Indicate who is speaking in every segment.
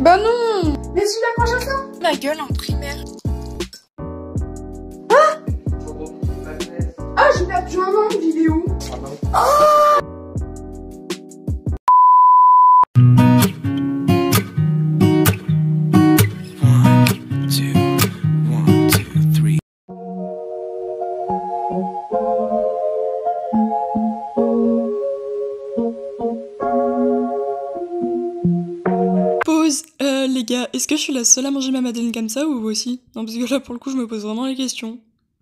Speaker 1: Bah non.
Speaker 2: Mais tu l'accroches à ça?
Speaker 1: Ma gueule en primaire.
Speaker 2: Ah, j'ai perdu un an de vidéo.
Speaker 1: Pause. Les gars, est-ce que je suis la seule à manger ma madeleine comme ça ou vous aussi? Non, parce que là, pour le coup, je me pose vraiment les questions.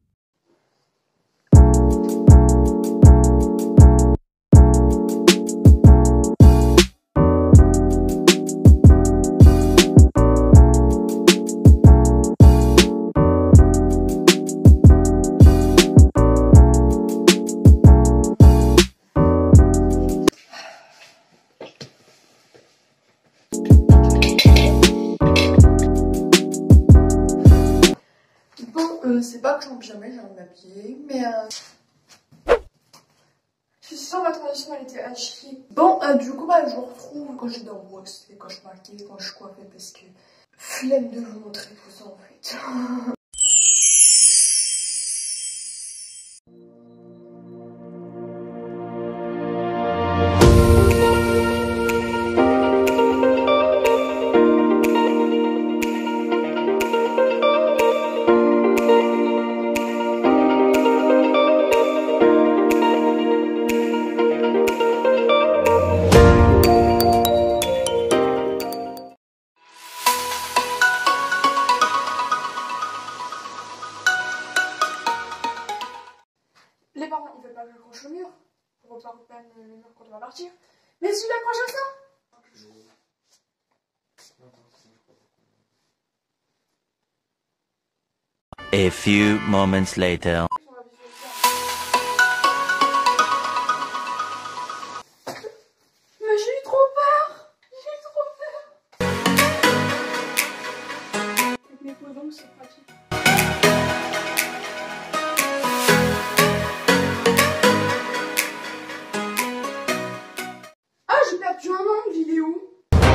Speaker 2: C'est pas que j'en pyjama, j'ai envie de m'habiller, mais je suis sûre que ma transition elle était à chier. Bon, du coup, bah, je vous retrouve quand j'ai dans le box, quand je maquille, quand je coiffe, parce que flemme de vous montrer tout ça en fait. Les parents, ils veulent pas que j'accroche au mur pour pas repeindre le mur quand on va partir. Mais tu l'accroches à ça?
Speaker 3: A few moments later.
Speaker 2: Mais j'ai eu trop peur! J'ai eu trop peur! Avec mes posons, c'est pratique. Ah, j'ai perdu un an de vidéo!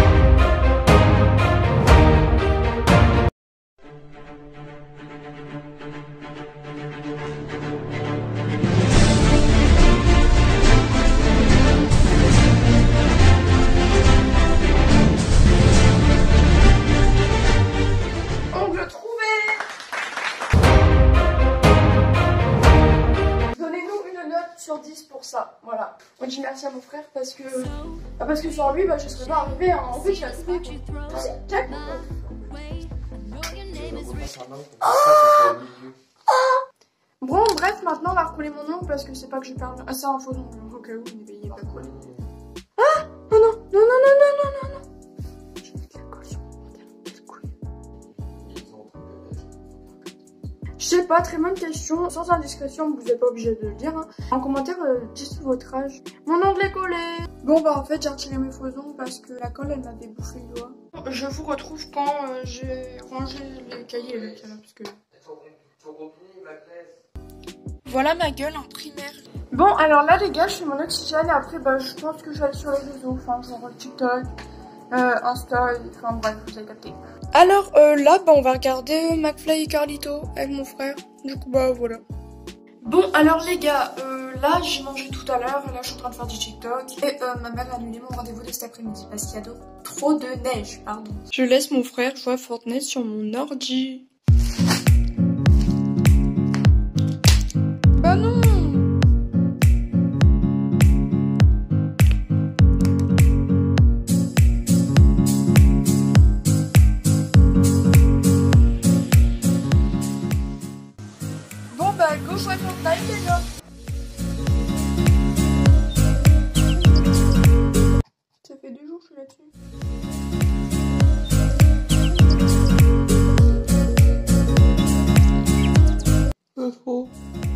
Speaker 2: Sur 10 pour ça, voilà. Moi je dis merci à mon frère parce que sans lui bah je serais pas arrivée hein. En fait j'ai trouvé Bon bref, maintenant on va recoller mon ongle parce que c'est pas que je perds. Ah, c'est un faux ongle au cas où il n'est pas collé. Ah non non non non non non non non non. Je vais mettre la colle sur mon pantalon, quelle couille. Je sais pas, très bonne question. Sans indiscrétion, vous n'êtes pas obligé de le dire. Hein. En commentaire, dites votre âge. Mon ongle est collé. Bon bah en fait j'ai retiré mes faux ongles parce que la colle elle m'avait bouffé le doigt. Je vous retrouve quand j'ai rangé les cahiers et le piano parce que...
Speaker 1: Voilà ma gueule en primaire.
Speaker 2: Bon alors là les gars, je fais mon oxygène et après bah je pense que je vais aller sur les réseaux. Enfin genre TikTok, Insta, enfin bref, vous avez capté. Alors là, bah, on va regarder McFly et Carlito avec mon frère. Du coup, bah voilà. Bon, alors les gars, là j'ai mangé tout à l'heure. Là, je suis en train de faire du TikTok. Et ma mère a annulé mon rendez-vous de cet après-midi parce qu'il y a trop de neige, pardon.
Speaker 1: Je laisse mon frère jouer à Fortnite sur mon ordi. Bah non.
Speaker 2: Go jouer à Fortnite les gars. Ça fait 2 jours que je suis là-dessus.
Speaker 1: Pas trop.